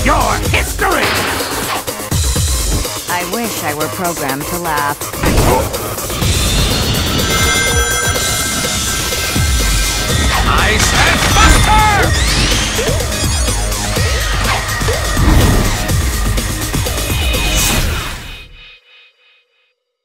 your history! I wish I were programmed to laugh.